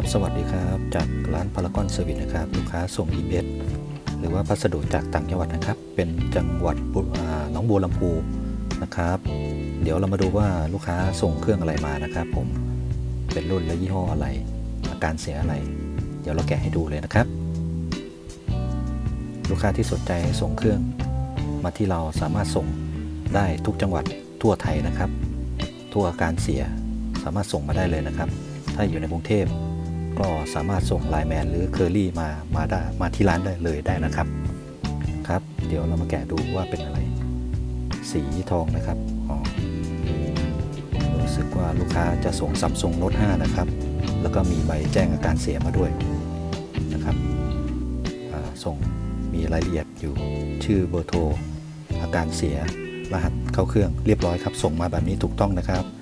สวัสดีครับจากร้านพารากอนเซอร์วิสนะครับลูกค้าส่งอีเมลหรือว่าพัสดุจากต่างจังหวัดนะครับเป็นจังหวัดหนองบัวลำพูนะครับเดี๋ยวเรามาดูว่าลูกค้าส่งเครื่องอะไรมานะครับผมเป็นรุ่นและยี่ห้ออะไรอาการเสียอะไรเดี๋ยวเราแกะให้ดูเลยนะครับลูกค้าที่สนใจส่งเครื่องมาที่เราสามารถส่งได้ทุกจังหวัดทั่วไทยนะครับทั่วอาการเสียสามารถส่งมาได้เลยนะครับถ้าอยู่ในกรุงเทพก็สามารถส่งไลน์แมนหรือเคอรี่มาที่ร้านได้เลยได้นะครับครับเดี๋ยวเรามาแกะดูว่าเป็นอะไรสีทองนะครับรู้สึกว่าลูกค้าจะส่ง Samsung Note 5นะครับแล้วก็มีใบแจ้งอาการเสียมาด้วยนะครับส่งมีรายละเอียดอยู่ชื่อเบอร์โทรอาการเสียรหัสเข้าเครื่องเรียบร้อยครับส่งมาแบบนี้ถูกต้องนะครับ